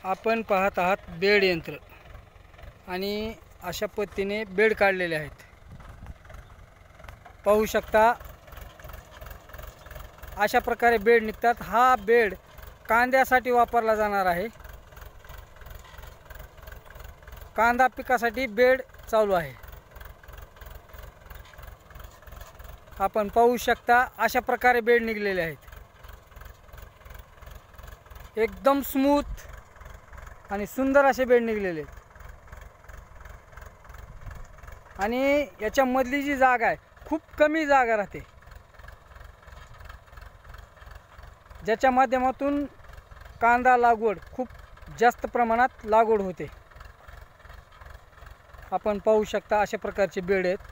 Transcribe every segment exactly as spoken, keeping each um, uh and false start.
आपण पाहत आहात बेड यंत्र आणि अशा पद्धतीने बेड काढलेले आहेत। पाहू शकता अशा प्रकारे बेड निघतात। हा बेड कांद्यासाठी वापरला जाणार आहे। कांदा पिकासाठी बेड चालू आहे। आपण पाहू शकता अशा प्रकारे बेड निघलेले आहेत। एकदम स्मूथ आणि सुंदर असे बेड निघलेले आहेत। आणि याच्या मधली जी जागा आहे खूप कमी जागा राहते, ज्याच्या माध्यमातून कांदा लागवड खूप जास्त प्रमाणात लागवड होते। आपण पाहू शकता अशा प्रकारचे बेड आहेत।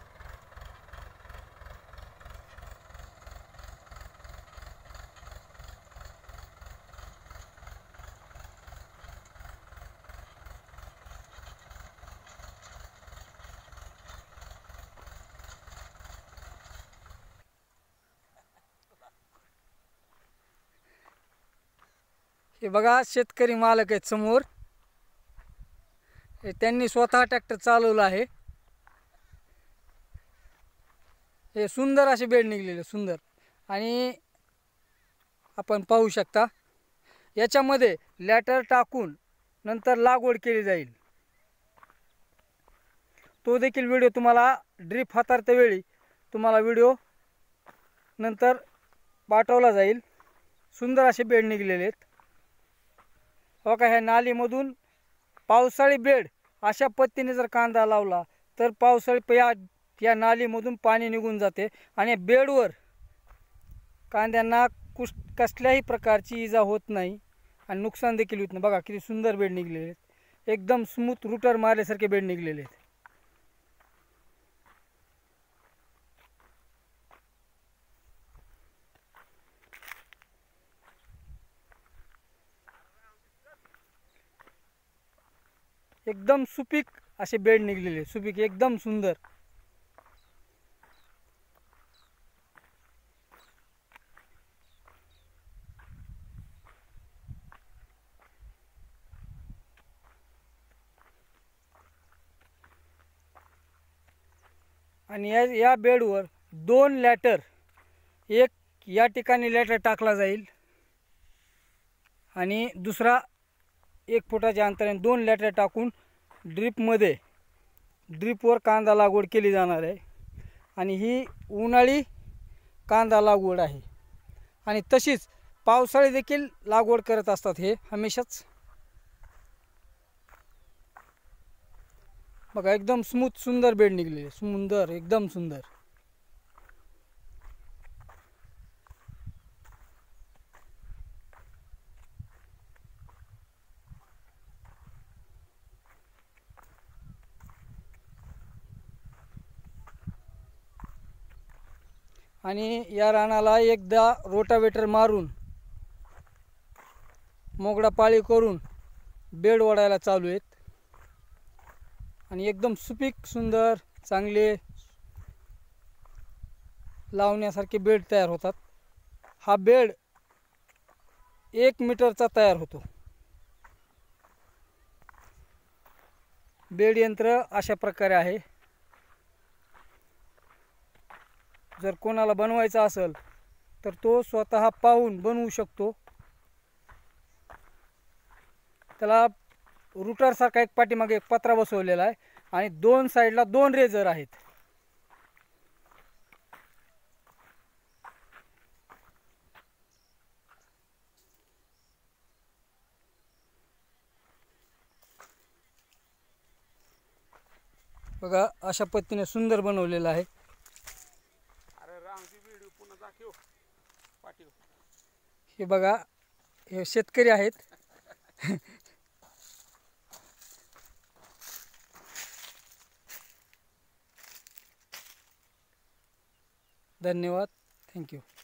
हे बघा शेतकरी मालक आहेत समोर, हे त्यांनी स्वतः ट्रॅक्टर चालवला आहे। हे सुंदर असे बेड निघलेले सुंदर। आणि आपण पाहू शकता याच्यामध्ये लॅटर टाकून नंतर लागवड केली जाईल। तो देखील व्हिडिओ तुम्हाला ड्रिप हाताळते वेळी तुम्हाला व्हिडिओ नंतर पाठवला जाईल। सुंदर असे बेड निघलेले आहेत। हो का, ह्या नालीमधून पावसाळी बेड अशा पद्धतीने जर कांदा लावला तर पावसाळी या या नालीमधून पाणी निघून जाते आणि बेडवर कांद्यांना कुस कसल्याही प्रकारची इजा होत नाही आणि नुकसान देखील होत नाही। बघा किती सुंदर बेड निघलेले आहेत। एकदम स्मूथ रूटर मारल्यासारखे बेड निघलेले आहेत। एकदम सुपीक असे बेड निघलेले, सुपीक एकदम सुंदर। आणि या या बेडवर दोन लॅटर, एक या ठिकाणी लॅटर टाकला जाईल आणि दुसरा एक फुटाच्या अंतराने दोन लॅटर टाकून ड्रीपमध्ये ड्रीपवर कांदा लागवड केली जाणार आहे। आणि ही उन्हाळी कांदा लागवड आहे आणि तशीच पावसाळी देखील लागवड करत असतात हे हमेशाच। बघा एकदम स्मूथ सुंदर बेड निघलेले, सुंदर एकदम सुंदर। आणि या रानाला एकदा रोटावेटर मारून मोगडा पाळी करून बेड ओढायला चालू आहेत आणि एकदम सुपीक सुंदर चांगले लावण्यासारखे बेड तयार होतात। हा बेड एक मीटरचा तयार होतो। बेड यंत्र अशा प्रकारे आहे। जर कोणाला बनवायचा असेल तर तो स्वतः पाहून बनवू शकतो। त्याला रूटर सारखा एक पाठीमागे एक पत्रा बसवलेला आहे आणि दोन साईडला दोन रेजर आहेत। बघा अशा पद्धतीने सुंदर बनवलेला आहे। हे बघा हे शेतकरी आहेत। धन्यवाद, थँक्यू।